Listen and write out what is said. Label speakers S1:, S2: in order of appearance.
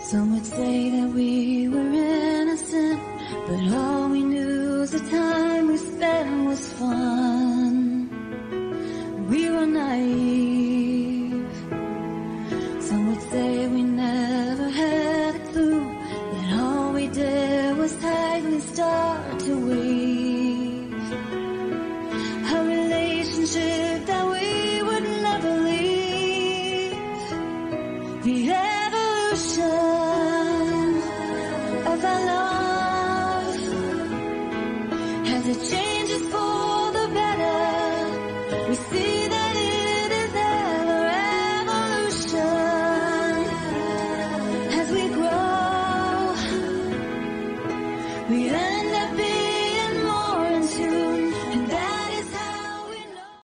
S1: Some would say that we were innocent, but all we knew is the time we spent was fun. We were naive. Some would say we never had a clue, that all we did was tightly start to weave a relationship that we would never leave. The evolution of our love, as it changes for the better, we see that it is ever evolution. As we grow, we